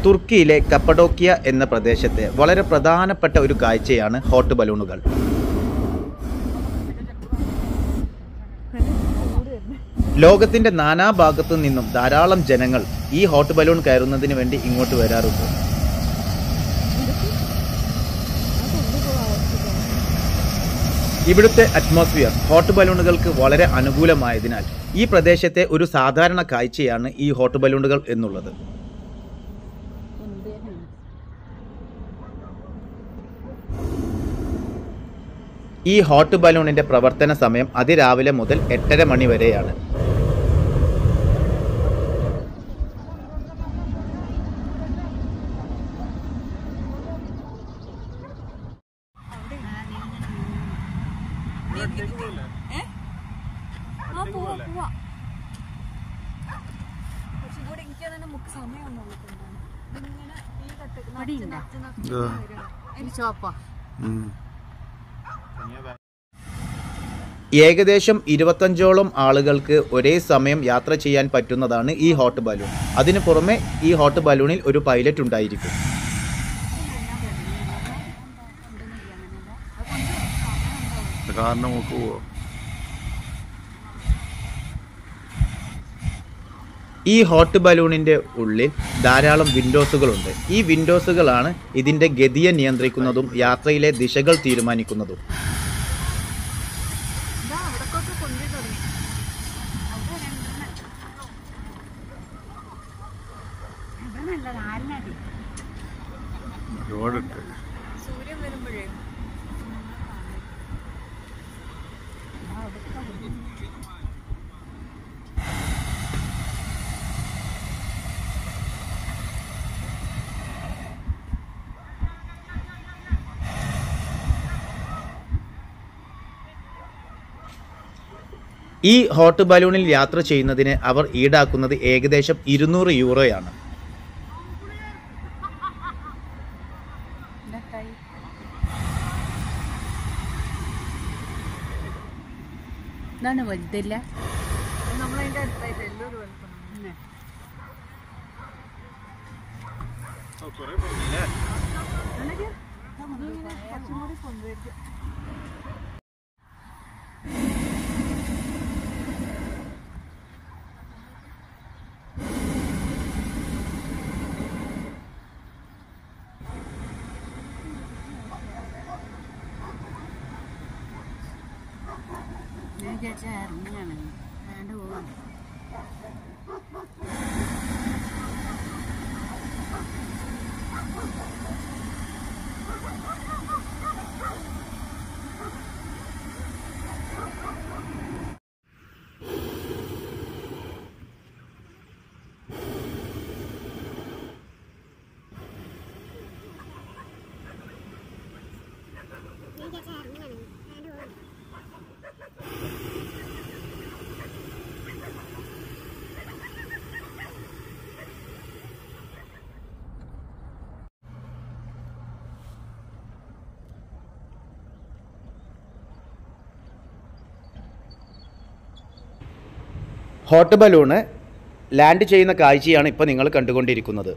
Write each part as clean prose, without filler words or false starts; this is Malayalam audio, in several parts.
തുർക്കിയിലെ കപ്പഡോക്കിയ എന്ന പ്രദേശത്തെ വളരെ പ്രധാനപ്പെട്ട ഒരു കാഴ്ചയാണ് ഹോട്ട് ബലൂണുകൾ. ലോകത്തിൻ്റെ നാനാഭാഗത്തു നിന്നും ധാരാളം ജനങ്ങൾ ഈ ഹോട്ട് ബലൂൺ കയറുന്നതിന് വേണ്ടി ഇങ്ങോട്ട് വരാറുണ്ട്. ഇവിടുത്തെ അറ്റ്മോസ്ഫിയർ ഹോട്ട് ബലൂണുകൾക്ക് വളരെ അനുകൂലമായതിനാൽ ഈ പ്രദേശത്തെ ഒരു സാധാരണ കാഴ്ചയാണ് ഈ ഹോട്ട് ബലൂണുകൾ എന്നുള്ളത്. ഈ ഹോട്ട് ബലൂണിൻ്റെ പ്രവർത്തന സമയം അതിരാവിലെ മുതൽ 8:30 മണി വരെയാണ്. ഏകദേശം 25ഓളം ആളുകൾക്ക് ഒരേ സമയം യാത്ര ചെയ്യാൻ പറ്റുന്നതാണ് ഈ ഹോട്ട് ബലൂൺ. അതിനു പുറമെ ഈ ഹോട്ട് ബലൂണിൽ ഒരു പൈലറ്റ് ഉണ്ടായിരിക്കും. ഈ ഹോട്ട് ബലൂണിൻ്റെ ഉള്ളിൽ ധാരാളം വിൻഡോസുകളുണ്ട്. ഈ വിൻഡോസുകളാണ് ഇതിൻ്റെ ഗതിയെ നിയന്ത്രിക്കുന്നതും യാത്രയിലെ ദിശകൾ തീരുമാനിക്കുന്നതും. സൂര്യൻ വരുമ്പോഴേ ഈ ഹോട്ട് ബലൂണിൽ യാത്ര ചെയ്യുന്നതിന് അവർ ഈടാക്കുന്നത് ഏകദേശം 200 യൂറോയാണ്. വലുതില്ല നമ്മളതിൻ്റെ അടുത്തായിട്ട് എല്ലാവരും വലുപ്പം കൊണ്ടുവരും. ഇറങ്ങാണ് വേണ്ട പോകാൻ. ഹോട്ട് ബലൂണ് ലാൻഡ് ചെയ്യുന്ന കാഴ്ചയാണ് ഇപ്പോൾ നിങ്ങൾ കണ്ടുകൊണ്ടിരിക്കുന്നത്.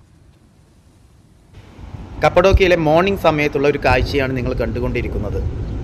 കപ്പഡോക്കിയയിലെ മോർണിംഗ് സമയത്തുള്ള ഒരു കാഴ്ചയാണ് നിങ്ങൾ കണ്ടുകൊണ്ടിരിക്കുന്നത്.